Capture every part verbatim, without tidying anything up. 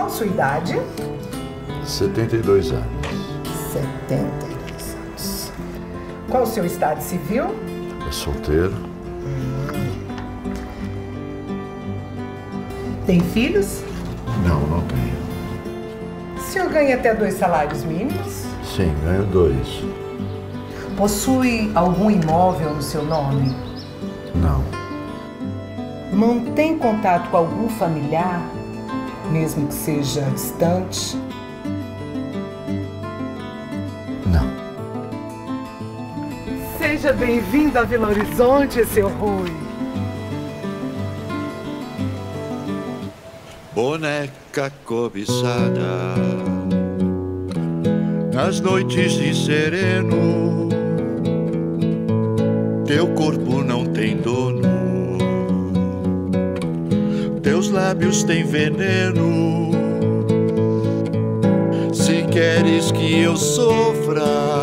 Qual a sua idade? setenta e dois anos. setenta e dois anos. Qual o seu estado civil? É solteiro. Tem filhos? Não, não tenho. O senhor ganha até dois salários mínimos? Sim, ganho dois. Possui algum imóvel no seu nome? Não. Mantém contato com algum familiar, mesmo que seja distante? Não. Seja bem-vindo a Vila Horizonte, seu Rui. Boneca cobiçada, nas noites de sereno, teu corpo não tem dono, teus lábios têm veneno. Se queres que eu sofra,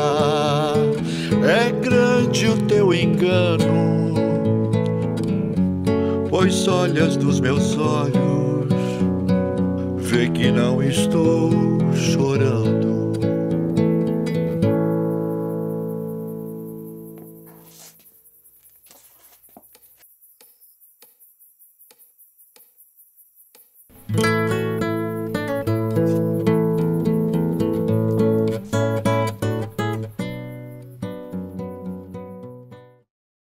é grande o teu engano, pois olhas nos meus olhos, vê que não estou chorando.